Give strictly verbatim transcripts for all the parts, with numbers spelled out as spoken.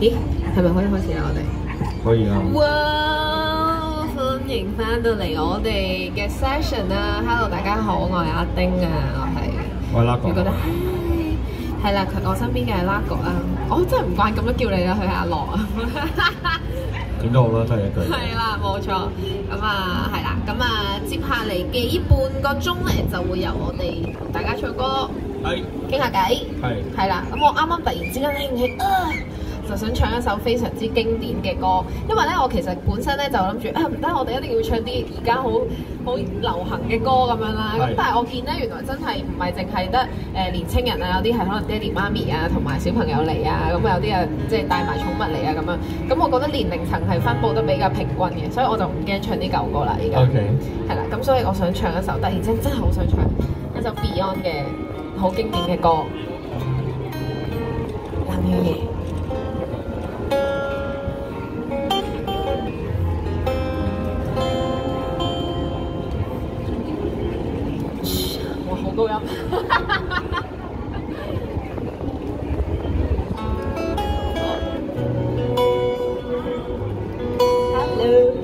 咦，係咪可以開始啦？我哋可以啊！ 哇！歡迎翻到嚟我哋嘅 session 啦 ！Hello， 大家好，我係阿丁啊，我係我係 Lago。 你覺得係啦，佢我身邊嘅係 Lago 啊，我真係唔慣咁樣叫你啦，佢係阿樂啊。 點都好啦，都係一句。 係啦，冇錯。咁啊，係啦，咁啊，接下嚟嘅呢半個鐘咧，就會由我哋同大家唱歌， 係傾下偈。 係係啦，咁我啱啱突然之間興起啊！就想唱一首非常之經典嘅歌，因為咧我其實本身咧就諗住啊唔得，我哋一定要唱啲而家好好流行嘅歌咁樣啦。咁但係我見咧原來真係唔係淨係得誒年青人啊，有啲係可能爹哋媽咪啊同埋小朋友嚟啊，咁有啲啊即係帶埋寵物嚟啊咁樣。咁我覺得年齡層係分佈得比較平均嘅，所以我就唔驚唱啲舊歌啦。而家 OK 係啦，咁所以我想唱一首，突然之間真係好想唱一首 Beyond 嘅好經典嘅歌，《冷雨夜》。高音Hello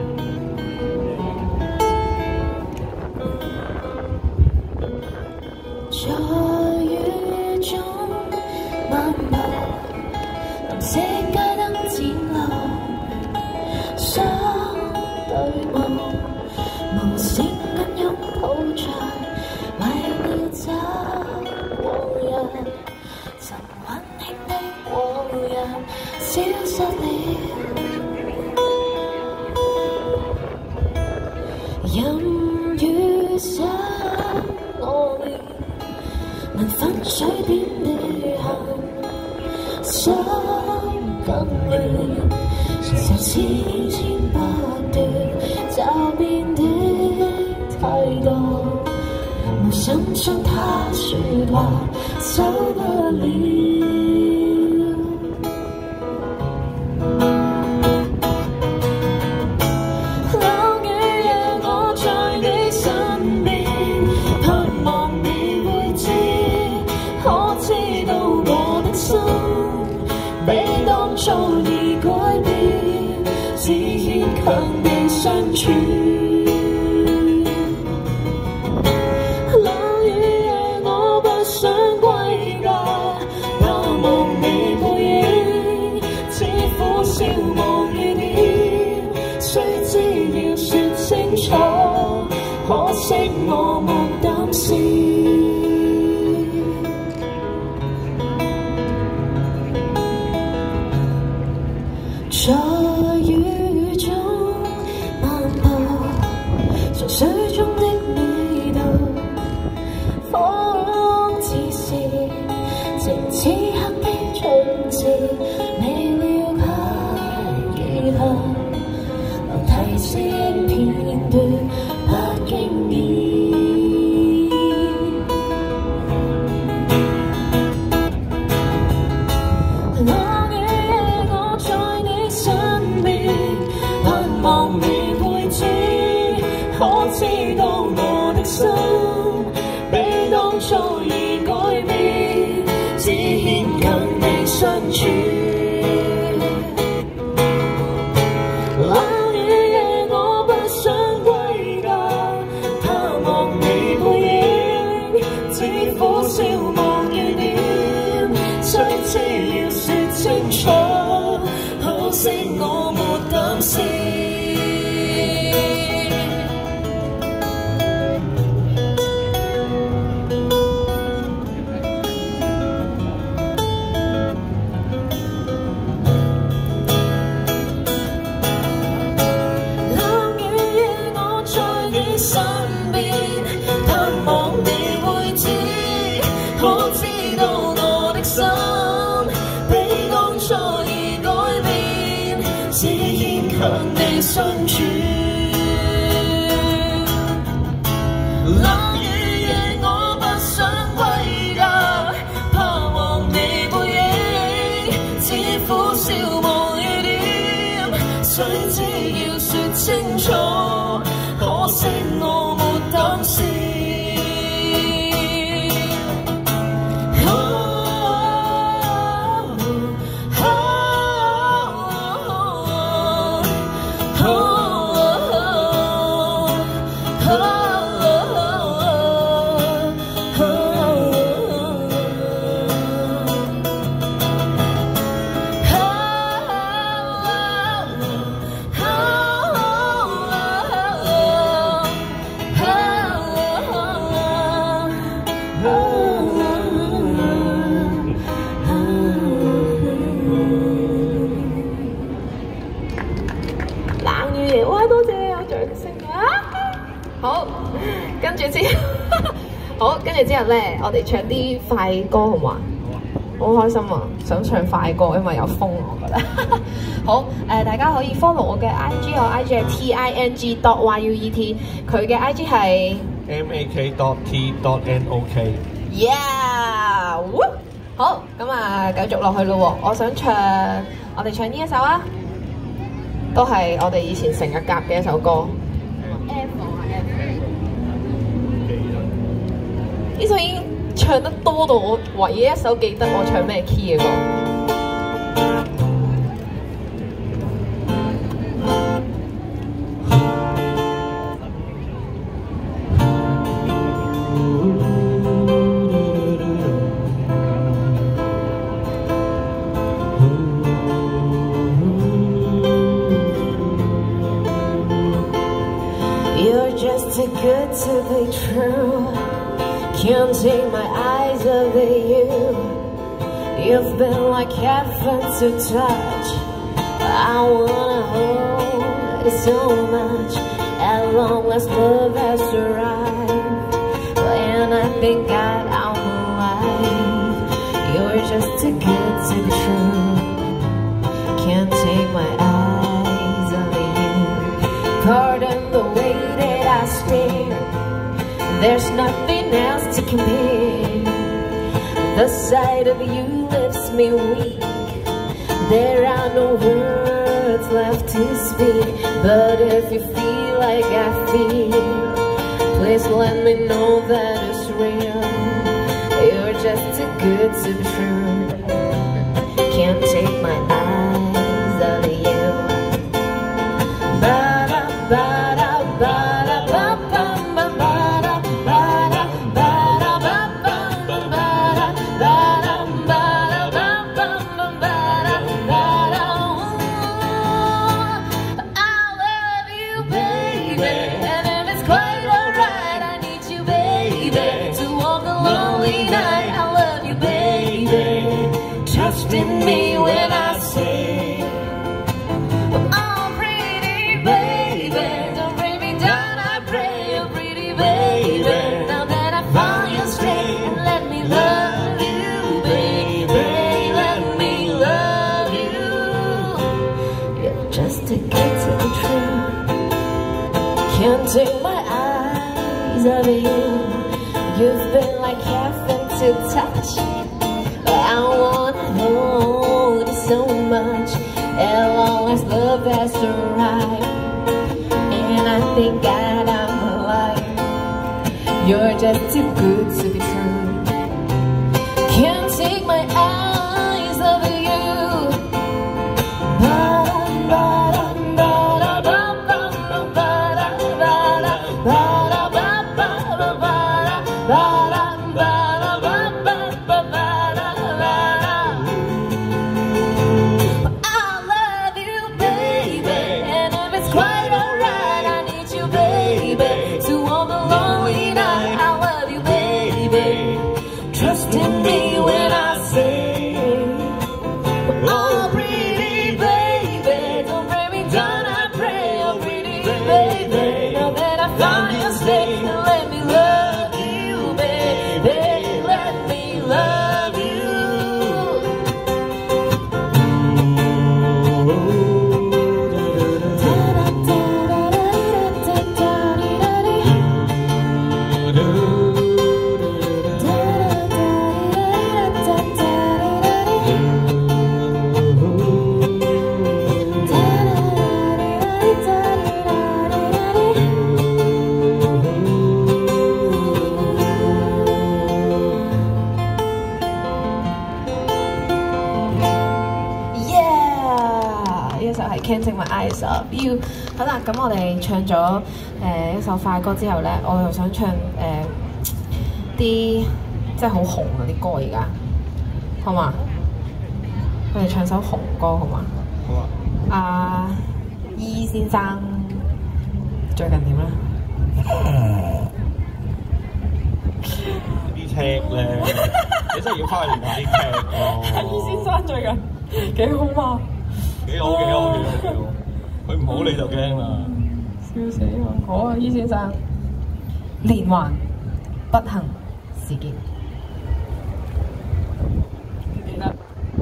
在雨中漫步，藍色街燈展露，相對望，無聲緊擁抱着為了找往日，曾溫馨的往日消失了，任雨灑落了，能分水點地行，心更亂，就似千百段驟變的態度。無心將他説話收不了，冷雨夜我在你身邊，盼望你會知，可知道我的心比當初已改變，只牽強地相處。可惜我沒膽試，在雨中漫步，從水中的味道，仿似是情此刻的春節，未了解以後，留提示片段。不經意，冷雨夜我在你身邊，盼望你會知，可知道我的心比當初已改變，只牽強地相處。可惜我沒膽試，冷雨夜我在你身邊，盼望你會知，可知道我的心比當初已改變，只牽強地相處。冷雨夜我不想歸家，怕忘你背影，只苦笑望雨點，誰知要說清楚，可惜我沒膽試。Oh, oh, oh. 住之好，跟住之後咧，我哋唱啲快歌好嘛？好開心啊！想唱快歌，因為有風我覺得。好誒、呃，大家可以 follow 我嘅 I G， 我 I G 係 T I N G dot Y U E T， 佢嘅 I G 係 M A K dot T dot N O K。 Yeah！ 好，咁啊，繼續落去咯喎！我想唱，我哋唱呢一首啊，都係我哋以前成日夾嘅一首歌。F 啊 F。呢首已經唱得多到我唯一一首記得我唱咩 key 嘅歌。You're just too good to be true. Can't take my eyes off of you. You've been like heaven to touch. I wanna hold it so much. As long as love has arrived, and I thank God I'm alive. You're just too good to be true. Can't take my eyes off of you. Pardon the way that I stare. There's nothing else to compare. The sight of you lifts me weak. There are no words left to speak. But if you feel like I feel, please let me know that it's real. You're just too good to be true. Can't take my eyes off of you. Ba-da, ba-da, ba-da, ba-ba. Trust in me when I say, oh pretty baby, don't bring me down, I pray, oh pretty baby. Now that I found you straight, and let me love you, baby, let me love you. You're just too good to be true. Can't take my eyes off of you. You've been like heaven to touch. I wanna hold you so much, as long as love has arrived, and I thank God I'm alive. You're just too good to be true. Can't take my eyes off of you. Ba-da, ba-da, ba-da, ba-ba, ba-da, ba-da, ba-da, ba-ba, ba-da, ba-da, ba-da, ba-ba, ba-ba. Trust in me when I say, oh pretty baby, don't bring me down, I pray, oh pretty baby. Now that I found you, stay, let me love you, baby, let me love you. Can't take my eyes off you。好啦，咁我哋唱咗誒、呃、一首快歌之後咧，我又想唱誒啲即係好紅嗰啲歌而家，好嘛？我哋唱首紅歌好嘛？好啊。阿伊先生最近點咧？ 啲劇咧，你真係要翻去練下啲劇咯。 伊先生最近幾好嘛？ 幾好幾好幾好幾好，佢唔好你就驚啦。笑死我！好啊，伊先生。 連環不幸事件。記得。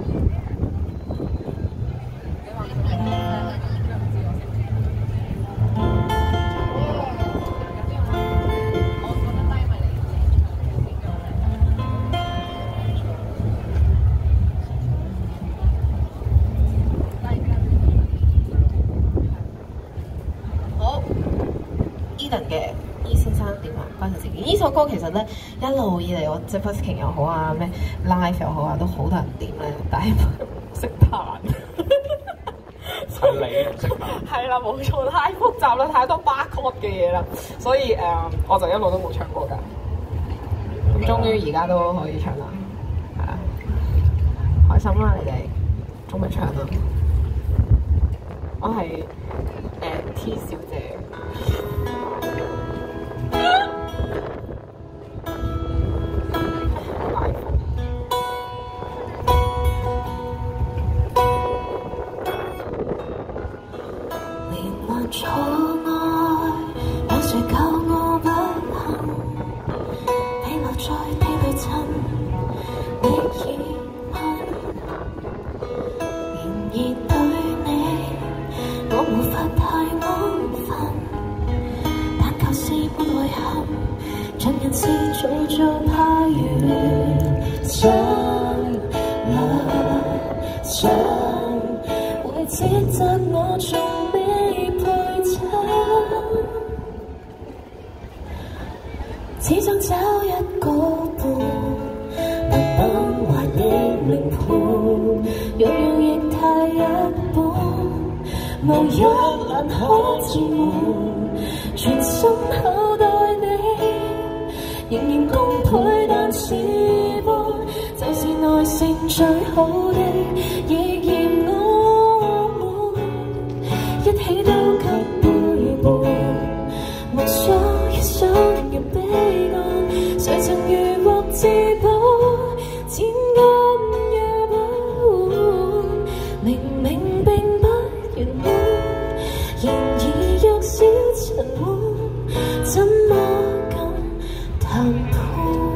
嘅 E 先生連環不幸事件呢首歌其實咧一路以嚟我即係 busking 又好啊，咩 live 又好啊，都好多人點咧，但係唔識彈。 係你唔識彈。係啦，冇錯，太複雜啦，太多 barcode 嘅嘢啦，所以誒、呃、我就一路都冇唱過㗎。咁終於而家都可以唱啦，係啊，開心啦你哋，終於唱啦。我係誒、呃、T 小姐。 錯愛，有誰救我不幸？被留在地裏尋你疑問，然而對你，我無法太安分，但舊事沒遺憾，盡人事做做怕緣真良心，為指責我從未。只想找一個伴，能崩壞的靈盤，樣樣亦太一般，無一難可自滿，全心厚待你，仍然功倍但事半，就是耐性最好的，亦嫌我悶，一起都給背叛，無所一想越悲幹，誰曾如獲至寶，千金也不換，明明並不圓滿，然而若小塵滿，怎麼敢談判？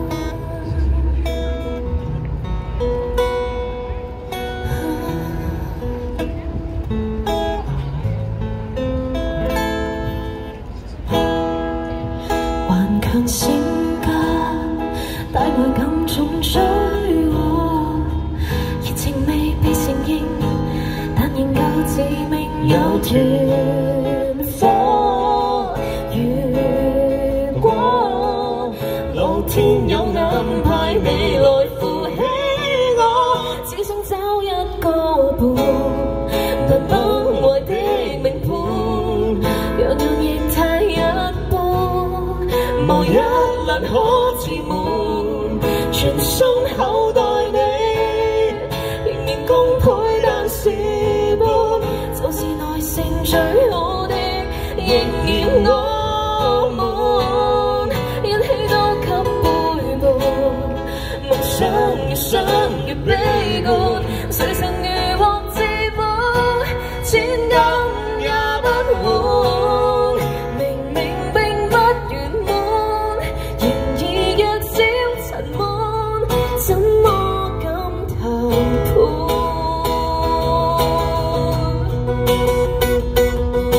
頑強性格，帶愛感重追我，熱情未被承認，但仍舊自命有團火月光，老天有安排未來扶起我，只想找一個伴，能崩壞的名盤，樣樣亦太一般，無一難可自滿，全心厚待你，仍然功倍但事半，就是耐性最好的，仍然我們一起都給背叛，夢想越想越悲觀，誰曾如獲至寶，千金也不換，明明並不圓滿，然而若小塵滿，怎麼敢談判？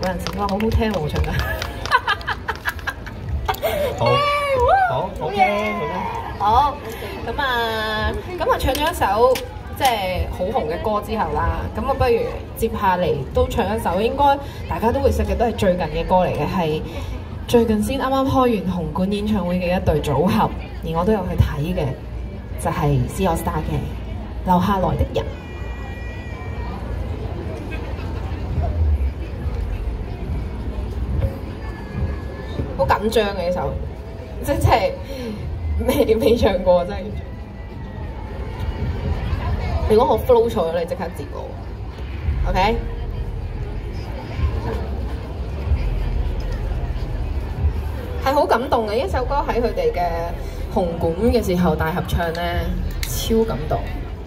嗰陣時，哇好好聽喎，我唱得。 好，好 ，OK， 好，咁啊，咁啊唱咗一首即係好紅嘅歌之後啦，咁啊不如接下嚟都唱一首應該大家都會識嘅，都係最近嘅歌嚟嘅，係最近先啱啱開完紅館演唱會嘅一對組合，而我都有去睇嘅，就係 C AllStar 嘅《留下來的人》。好緊張嘅呢首，即即係未未唱過真係。如果我 flow 錯咗，你即刻接我 ，OK？ 係好感動嘅，呢首歌喺佢哋嘅紅館嘅時候大合唱咧，超感動。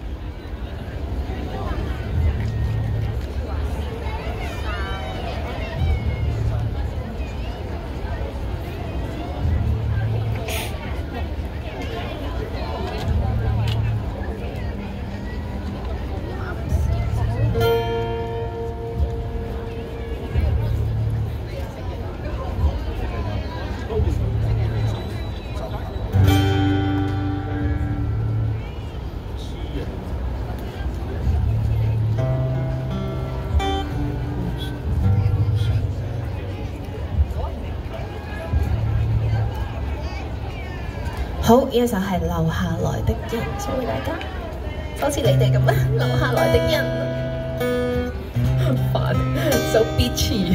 好，呢一首係留下來的人，送俾大家，就好似你哋咁啊，留下來的人，煩 ，so bitchy。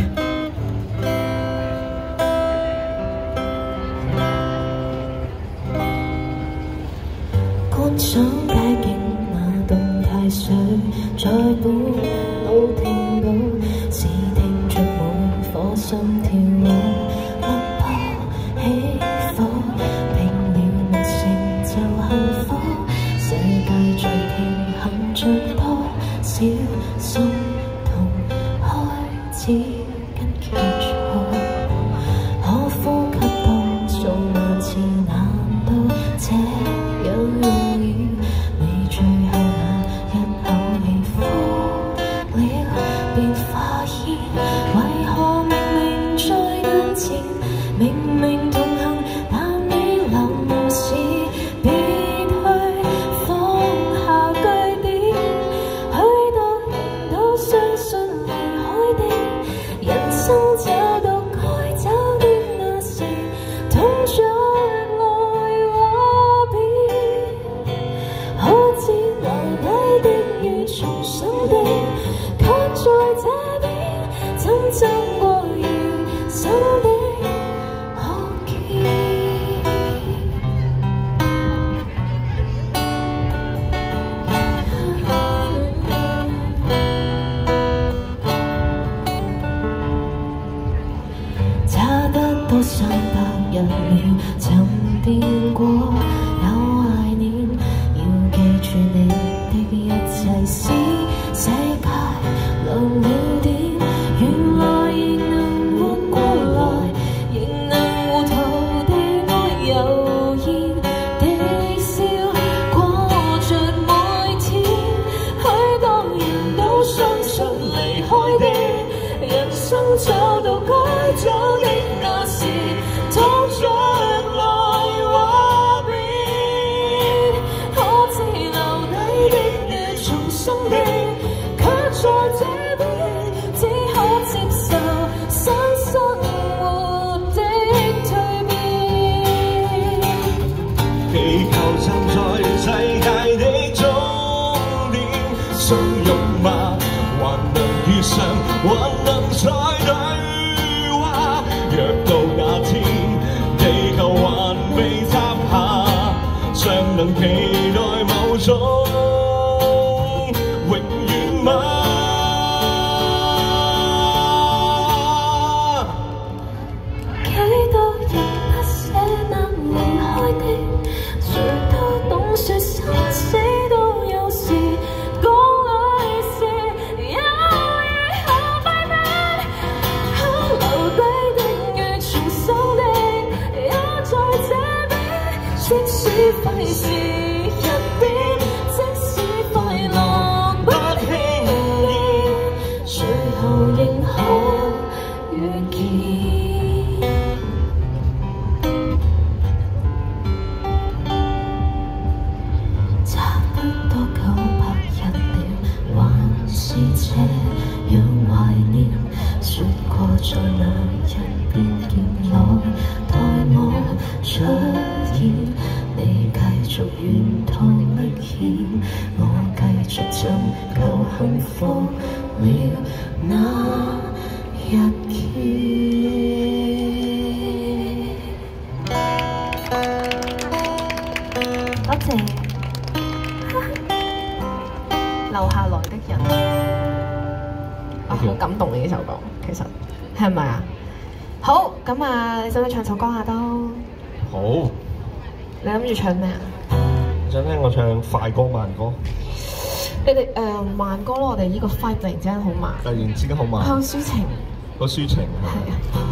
觀賞街景那動態水，在半路聽到，是聽着每顆心跳我落魄起伏。世界在平衡着多少心痛開始跟結束，可呼吸多數萬次，難道這樣容易？未最後那一口氣呼了，便發現為何明明在眼前，明明同行，但你留無視。三百日了，沉澱過有懷念，要記住你的一切是世界亮了點，原來仍能活過來，仍能糊塗地愛悠然地笑過着每天，許多人都相信離開的人生找到該走的那時，躺着來話別，可自留低的與重生的，卻在這邊只可接受新生活的蛻變。 地球站在世界的終點，相擁嗎？還能遇上，還能再對話。若到那天，地球還未塌下，尚能期待某種永遠嗎？ 幾多人不捨難離開的，誰都懂說生死都有時，講愛在那一邊見我，待我出現，你繼續沿途歷險，我繼續尋求幸福了那一天。多謝留下來的人。啊，好感動嘅呢首歌，其實係咪啊？好，咁啊，你想唔想唱首歌啊？都好。 你諗住唱咩啊？ 想聽我唱快歌慢歌。 你哋誒、呃、慢歌咯，我哋呢個 vibe 突然之間好慢。 突然之間好慢。 好抒情。 好抒情。 係啊。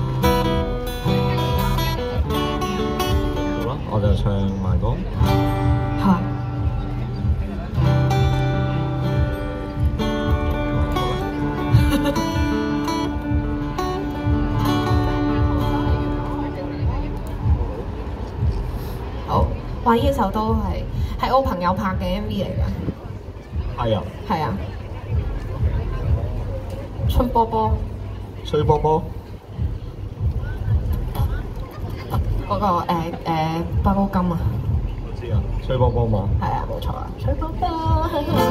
好啦，我就唱慢歌。 好啊。好，哇！呢首都係係我朋友拍嘅 M V 嚟㗎。 係啊。 係啊。吹波波。 吹波波。 嗰、那個誒誒包包金啊。 我知啊，吹波波嘛。 係啊，冇錯啊，吹波波。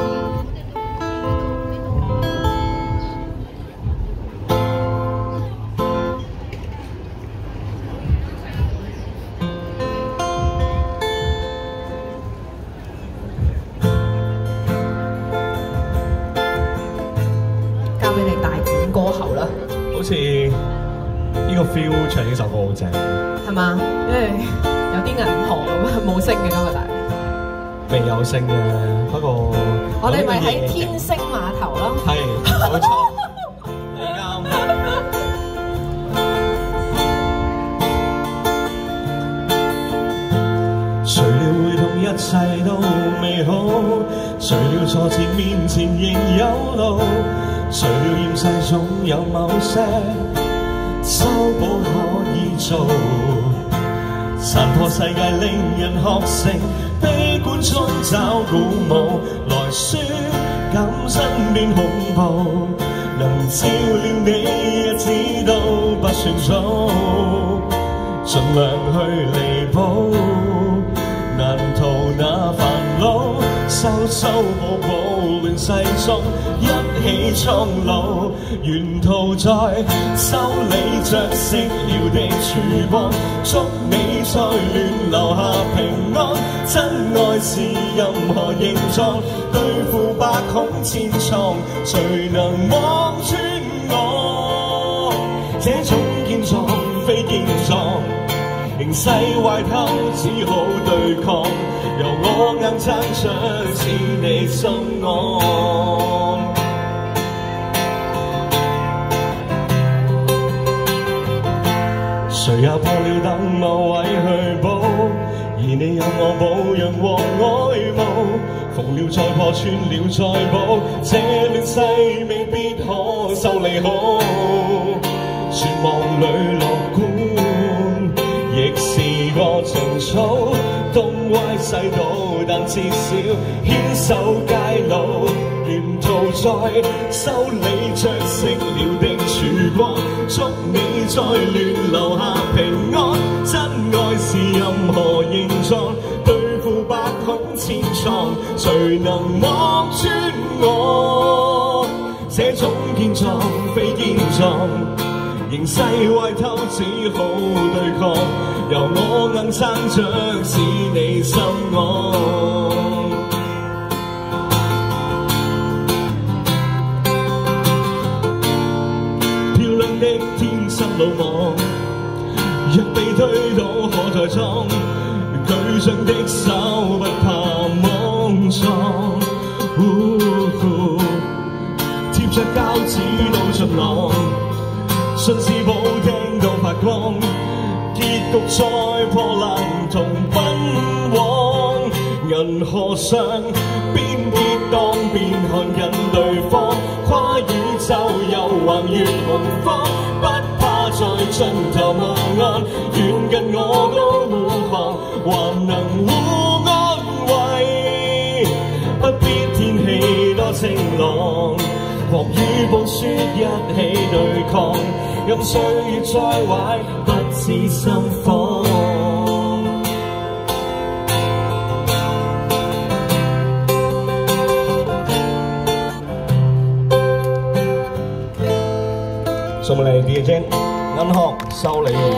交俾你大展歌喉啦。 好似呢個 feel 唱呢首歌好正。 係嘛？因為有啲銀河咁冇星嘅今日大。 未有星嘅，不過我哋咪喺天星碼頭咯。 係，冇錯，你啱。誰料會同一切都美好，誰料挫折面前仍有路，誰料厭世總有某些修補可以做。殘破世界令人學成，悲觀中找鼓舞，來説感身邊恐怖，能照料你日子都不算早，盡量去彌補，難逃那煩惱，修修補補亂世中一起蒼老，沿途在修理着熄了的曙光，祝你在亂留下平安，真愛是任何形狀，對付百孔千瘡，誰能望穿我？這種健壯非健壯，形勢壞透只好對抗，由我硬撐着似你心安。誰也破了等某位去補，而你有我保養和愛慕，縫了再破，穿了再補，這亂世未必可修理好。絕望裏樂觀，亦是個情操，東歪西倒，但至少牽手偕老。沿途在修理着熄了的曙光，祝你在亂留下平安，真愛是任何形狀，對付百孔千瘡，誰能望穿我？這種健壯非健壯，形勢壞透只好對抗，由我硬撐着使你心安。的天生魯莽，若被推倒可再裝，巨匠的手不怕莽撞。貼着膠紙都出浪，信是寶聽到發光，結局再破爛同奔往。銀河上邊結當邊看緊對方，跨宇宙又橫越洪荒，不怕在盡頭無岸，遠近我都護航，還能互安慰。不必天氣多晴朗， 狂與暴雪一起對抗，任歲月再壞，不知心慌。送俾你 D J 銀河修理員，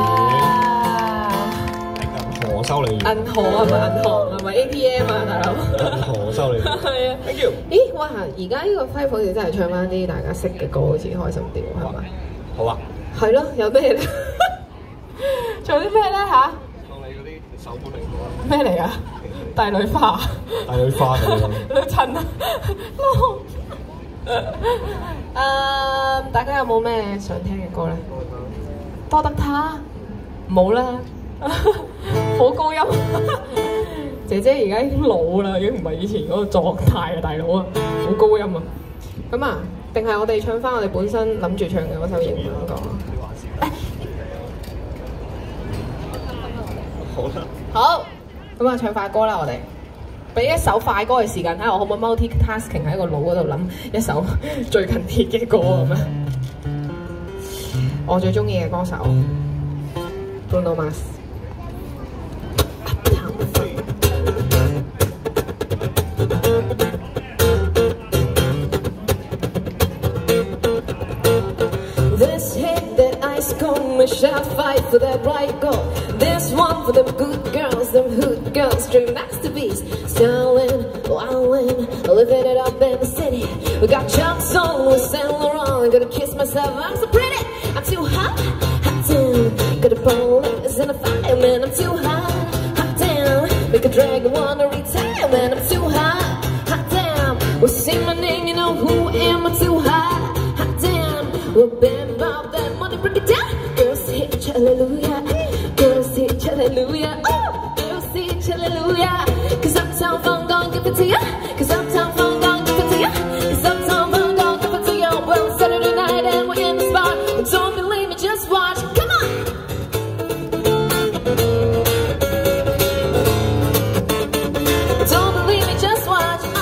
銀河修理員， 銀河係咪銀河係咪 A T M 啊，大佬？ 銀河修理員， 係啊 ，thank you。 咦，哇！而家呢個 five 好似真係唱翻啲大家識嘅歌，好似開心啲喎，係咪？ 好啊。 係咯，有咩咧？做啲咩咧嚇？ 送你嗰啲手本嚟㗎。 咩嚟啊？帝女花。 帝女花嚟㗎。 女襯啊！誒，大家有冇咩想聽嘅歌咧？多得他冇啦，好高音。姐姐而家已經老啦，已經唔係以前嗰個狀態啊，大佬啊，好高音啊！咁啊，定係我哋唱翻我哋本身諗住唱嘅嗰首英文歌啊？ 好啦。 好，咁啊，唱快歌啦，我哋。俾一首快歌嘅時間，睇下我可唔可以 multi-tasking 喺個腦嗰度諗一首最近 hit 嘅歌咁啊！我最中意嘅歌手 Bruno Mars。This hit that ice cold, a shot fight for that bright gold. This one for them good girls, them hood girls, dream masterpiece. Styling, wildin', living it up in the city. We got chunks on with Saint Laurent. Gonna kiss myself, I'm so pretty. I'm too hot, hot damn. Got a police and a fireman, I'm too hot, hot damn. Make a dragon wanna retire, man, I'm too hot, hot damn. Well, sing my name, you know who am I? Too hot, hot damn. Well, bam, about that money, break it down. Girls hit hallelujah, girls hit hallelujah. Oh, girls hit hallelujah. Cause Uptown Funk gon' give it to ya. Cause Uptown Funk gon' give it to ya. Cause Uptown Funk gon' give it to ya. Well, it's Saturday night and we're in the spot. And don't believe me, just watch. Come on! Don't believe me, just watch. Uh.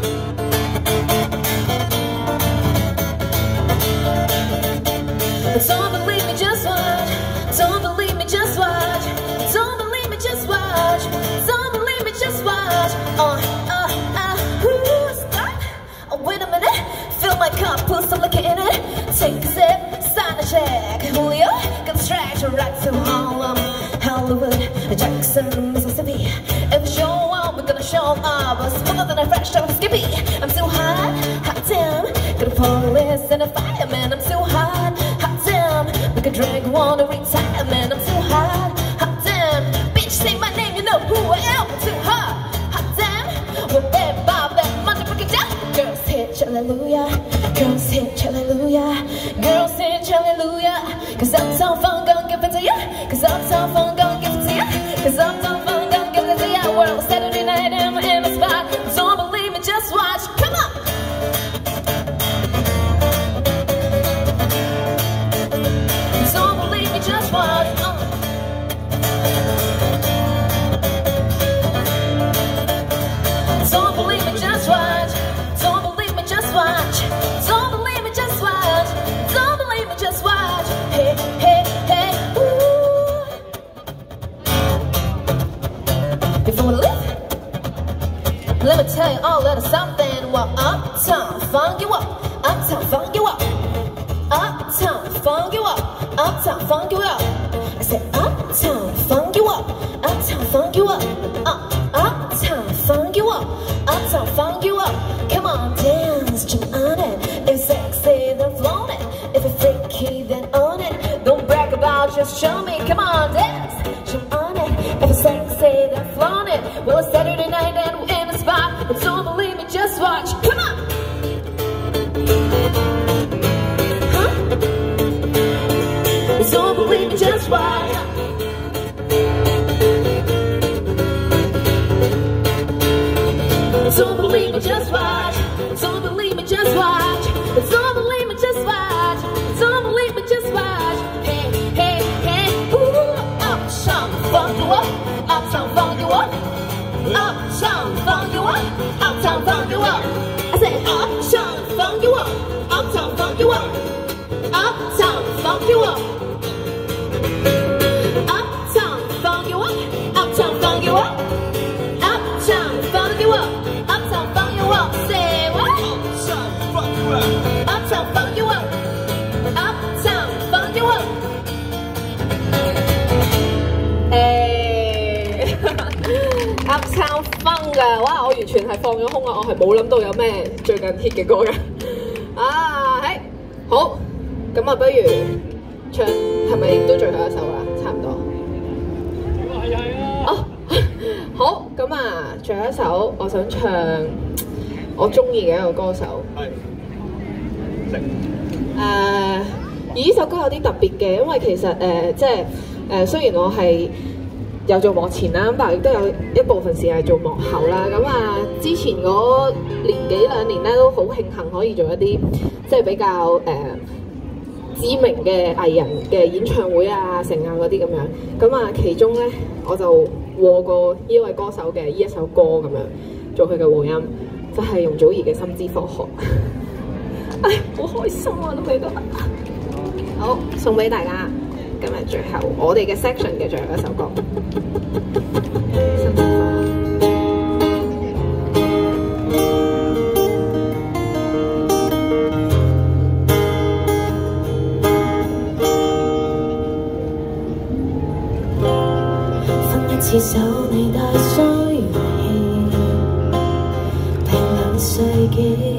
Don't believe me, just watch. Don't believe me, just watch. Don't believe me, just watch. Don't believe me, just watch. Uh, uh, uh, ooh, stop. Oh, wait a minute. Fill my cup, put some liquor in it. Take a sip, sign a check. Julio, gonna stretch right to Harlem, Hollywood, Jackson, Mississippi. If we show up, we're gonna show up. Smoother than a fresh top Skippy. I'm too hot, hot damn. Got a police and a fireman. I'm too hot, hot damn. Make a drag wanna retire, man. I'm too hot, hot damn. Bitch, say my name, you know who I am. I'm too hot, hot damn. Well, baby, Bob, that money, break it down. Girls hit hallelujah, girls hit hallelujah, girls hit hallelujah. Cause Uptown Funk gon' give it to ya. Cause Uptown Funk gon' give it to ya. Cause Uptown Funk gon' give it to ya. Well, Saturday night and we're in the spot. Don't believe me, just watch. Come on. Don't believe me, just watch. Uh. Don't believe me, just watch. Don't believe me, just watch. Don't believe me, just watch. Don't believe me, just watch. Hey, hey, hey, ooh. Before we leave, let me tell you all a little something. Well, Uptown Funk you up. Uptown Funk you up. Uptown Funk you up. Uptown Funk you up. I said Uptown Funk you up. Uptown Funk you up. Up, Uptown Funk you up. Uptown Funk you up. Come on, dance, jump on it. If sexy, then flown it. If it's freaky, then own it. Don't brag about, just show me. Come on, dance, jump on it. If it's sexy, then flown it. Well, it's Saturday night and we're in the spot. But don't believe me, just watch. Come on. Don't believe me, just watch. Don't believe me, just watch. Don't believe me, just watch. Don't believe me, just watch. Don't believe me, just watch. Hey, hey, hey, ooh, Uptown Funk you up. Uptown Funk you up. Uptown Funk you up. Uptown Funk you up. I said Uptown Funk you up. 全係放咗空啊！我係冇諗到有咩最近 hit 嘅歌嘅。啊，係好，咁啊，不如唱係咪都最後一首啦？差唔多。係係啊。哦，好，咁啊，最後一首我想唱我中意嘅一個歌手。係。誒，而呢首歌有啲特別嘅，因為其實誒、呃、即係誒、呃、雖然我係有做幕前啦，但係亦都有一部分時係做幕後啦。咁啊，之前嗰年幾兩年咧都好慶幸可以做一啲即係比較誒、呃、知名嘅藝人嘅演唱會啊、成啊嗰啲咁樣。咁啊，其中咧我就和過呢位歌手嘅呢一首歌咁樣做佢嘅和音，就係、是、容祖兒嘅《心之科學》。唉，好開心啊！諗起都好，送俾大家。今日最後我哋嘅 section 嘅最後一首歌。 分一次手，你帶衰氣，拼兩世紀。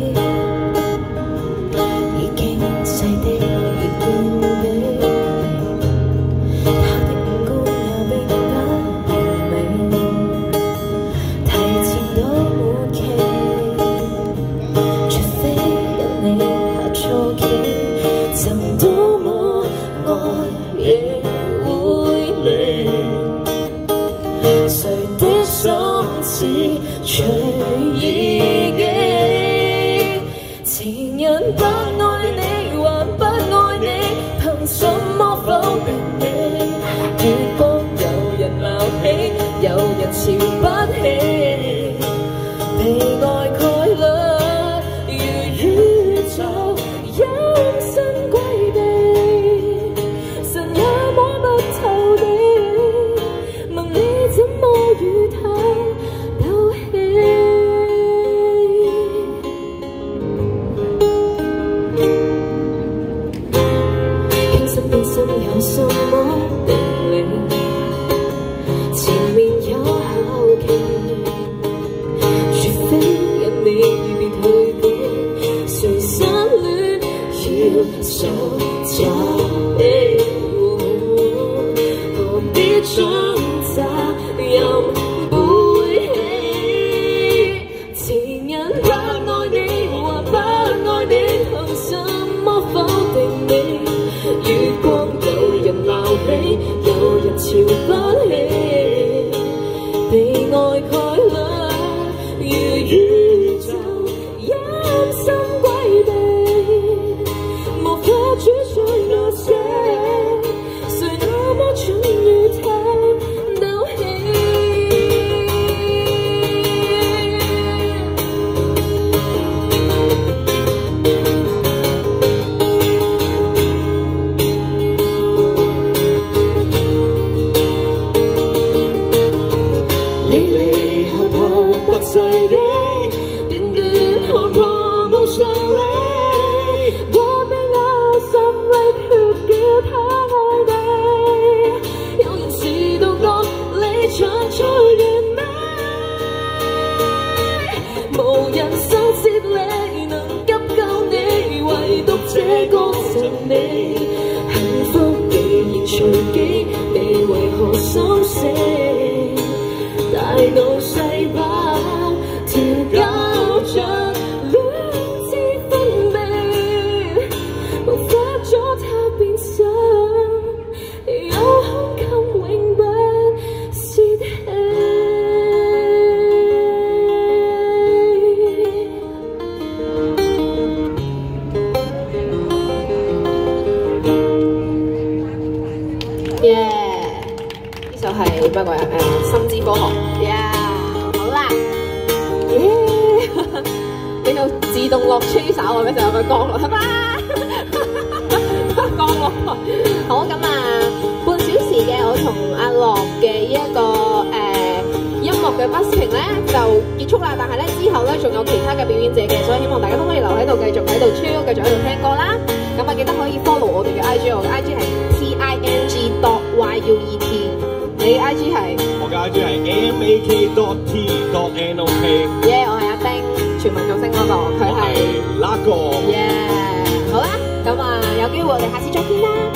隨意己，前人不愛你，還不愛你，憑什麼否定你？月光有人鬧起，有人瞧不起，被愛蓋勒，如宇宙陰身歸地，神也摸不透地，問你怎麼與他鬥氣？傾心變心有什麼道理？前面有考期，除非因你已別退避，誰失戀要手抓你？何必將責任背起？前人不愛你，還不愛你，憑什麼否定你？月光有人鬧起，有人瞧不起，被愛蓋勒，如宇宙陰身歸地，無法主宰那些，誰那麼蠢與他鬥氣？離離合合不勢地，斷斷看破無常理，我被咬心瀝血叫他愛你，有人是獨覺你長出完美，無人手接你能急救你，唯獨這個神你，幸福既然隨己，你為何心死？大腦細胞調校着戀之分泌，無法阻它變身，有空間永不泄氣。 耶！呢首係不過誒《心之科學》。呀，好啦，耶！呢度自動落吹手啊，咩就有個降落係嘛？降落好咁啊，半小時嘅我同阿樂嘅呢一個誒、呃、音樂嘅 busking 咧就結束啦。但係咧之後咧仲有其他嘅表演者嘅，所以希望大家都可以留喺度繼續喺度 chill， 繼續喺度聽歌啦。咁啊記得可以 follow 我哋嘅 I G， 我嘅 I G 係 T I N G dot Y U E T。你 I G 係？我嘅 I G 係 M A K dot T dot N O K。耶，我係。 全民造星嗰個，佢係係那個。 耶，好啦，咁啊有機會我哋下次再見啦。